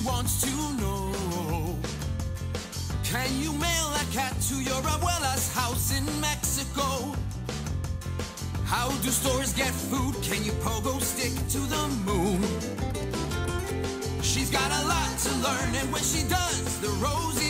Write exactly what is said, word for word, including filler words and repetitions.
wants to know, can you mail that cat to your abuela's house in Mexico? How do stores get food? Can you pogo stick to the moon? She's got a lot to learn, and when she does, the Rosie